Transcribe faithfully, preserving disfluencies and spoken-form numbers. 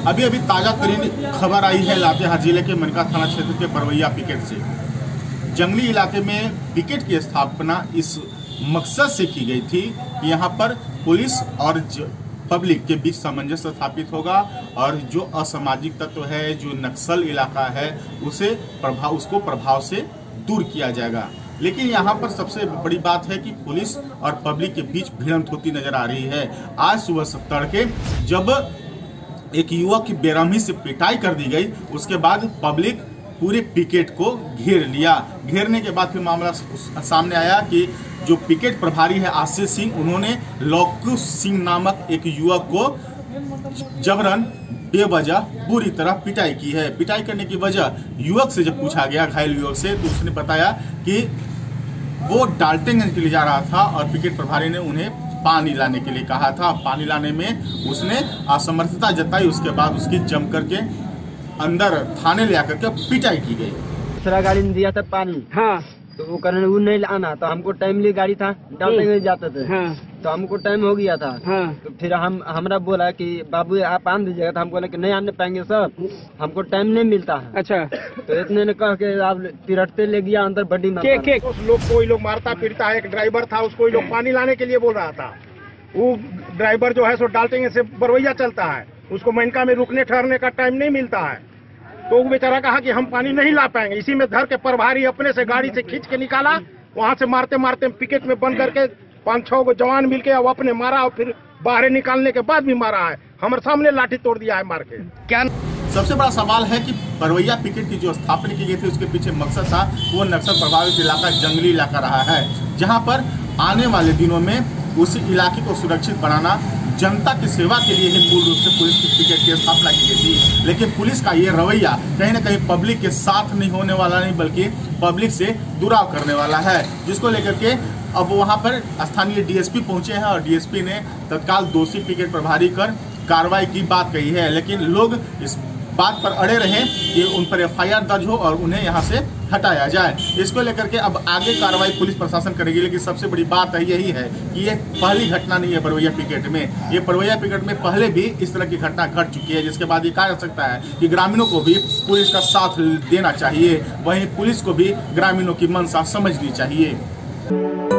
अभी अभी ताज़ा तरीन खबर आई है लातेहार जिले के मनका थाना क्षेत्र के परवैया पिकेट से। जंगली इलाके में पिकेट की स्थापना इस मकसद से की गई थी कि यहाँ पर पुलिस और पब्लिक के बीच सामंजस्य स्थापित होगा और जो असामाजिक तत्व है, जो नक्सल इलाका है, उसे प्रभाव उसको प्रभाव से दूर किया जाएगा। लेकिन यहाँ पर सबसे बड़ी बात है कि पुलिस और पब्लिक के बीच भिड़ंत होती नजर आ रही है। आज सुबह तड़के जब एक युवक की बेरहमी से पिटाई कर दी गई, उसके बाद पब्लिक पूरे पिकेट को घेर लिया। घेरने के बाद फिर मामला सामने आया कि जो पिकेट प्रभारी है आशीष सिंह, उन्होंने लौकुश सिंह नामक एक युवक को जबरन बेवजह बुरी तरह पिटाई की है। पिटाई करने की वजह युवक से जब पूछा गया, घायल युवक से, तो उसने बताया कि वो डाल्टनगंज के लिए जा रहा था और पिकेट प्रभारी ने उन्हें पानी लाने के लिए कहा था। पानी लाने में उसने असमर्थता जताई। उसके बाद उसकी जम करके अंदर थाने ले आकर के पिटाई की गई। दूसरा गाड़ी ने दिया था पानी, हाँ, तो वो करने वो नहीं आना, तो हमको टाइमली गाड़ी था, डालते जाते थे, हाँ, तो हमको टाइम हो गया था, हाँ, तो फिर हम हमरा बोला कि बाबू आप आन दीजिएगा, तो हम बोले कि नहीं आने पाएंगे सर, हमको टाइम नहीं मिलता है। अच्छा, तो इतने ने कह के आप तिरटते ले गया अंदर बड्डी मार। उस लोग को लोग मारता पीटता है। एक ड्राइवर था, उसको लोग पानी लाने के लिए बोल रहा था। वो ड्राइवर जो है सो डालते से बरवैया चलता है, उसको मनका में रुकने ठहरने का टाइम नहीं मिलता है। तो वो बेचारा कहा कि हम पानी नहीं ला पाएंगे। इसी में धर के प्रभारी अपने से गाड़ी से खींच के निकाला। वहां से मारते मारते पिकेट में बंद करके पांच छह को जवान मिलके और अपने मारा और फिर बाहर निकालने के बाद भी मारा है। हमारे सामने लाठी तोड़ दिया है मार के। क्या सबसे बड़ा सवाल है कि परवैया पिकेट की जो स्थापना की गई थी, उसके पीछे मकसद था वो नक्सल प्रभावित इलाका जंगली इलाका रहा है, जहाँ पर आने वाले दिनों में उस इलाके को सुरक्षित बनाना, जनता की सेवा के लिए ही मूल रूप से पुलिस की पिकेट की स्थापना की गई थी। लेकिन पुलिस का ये रवैया कहीं ना कहीं पब्लिक के साथ नहीं होने वाला नहीं, बल्कि पब्लिक से दुराव करने वाला है, जिसको लेकर के अब वहां पर स्थानीय डीएसपी पहुंचे हैं और डीएसपी ने तत्काल दोषी पिकेट प्रभारी कर कार्रवाई की बात कही है। लेकिन लोग इस बात पर अड़े रहे कि उन पर एफ आई आर दर्ज हो और उन्हें यहाँ से हटाया जाए। इसको लेकर के अब आगे कार्रवाई पुलिस प्रशासन करेगी। लेकिन सबसे बड़ी बात है यही है कि ये पहली घटना नहीं है परवैया पिकेट में। ये परवैया पिकेट में पहले भी इस तरह की घटना घट चुकी है, जिसके बाद ये कहा जा सकता है कि ग्रामीणों को भी पुलिस का साथ देना चाहिए, वहीं पुलिस को भी ग्रामीणों की मंशा समझनी चाहिए।